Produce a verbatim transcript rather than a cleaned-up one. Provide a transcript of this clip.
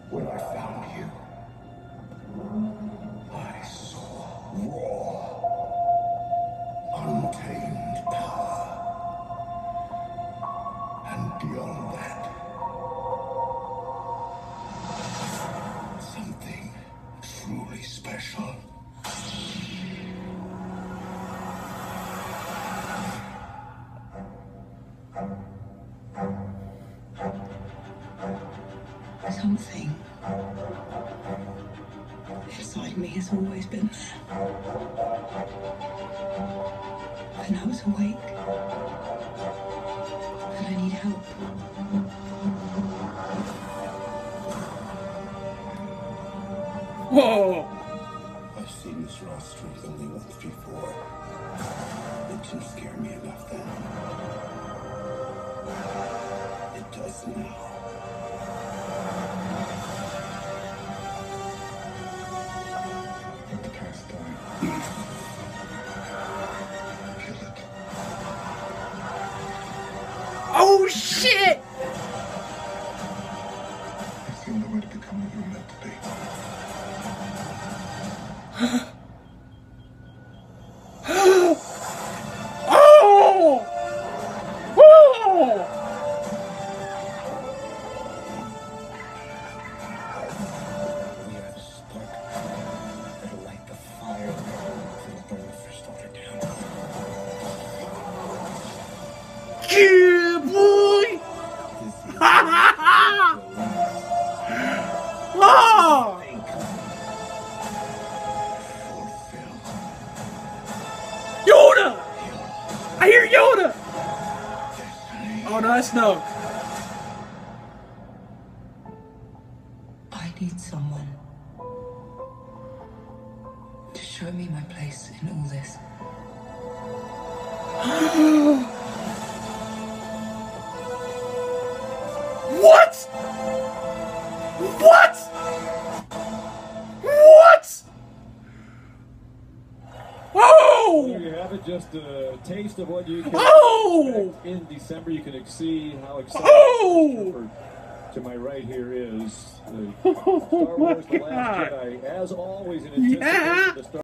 When I found you, I saw raw, untamed power. And beyond that, something truly special. Something inside me has always been there. I know it's awake, and I need help. Whoa! I've seen this raw truth only once before. It didn't scare me enough then. It does now. Let the past die. Kill it. Oh shit! It's the only way to become what you're meant to be. Oh! Whoa! We are the spark that'll light the fire that'll burn the first order down. Yeah, boy! Ha ha ha! Oh! Yoda! I hear Yoda! Oh no, that's no. I need someone to show me my place in all this. What? What? What? Oh! There you have it, just a taste of what you can Oh! expect in December. You can see how excited Oh! Christopher to my right here is. The Oh Star my Wars The Last God. Jedi, as always, in anticipation Yeah. of the Star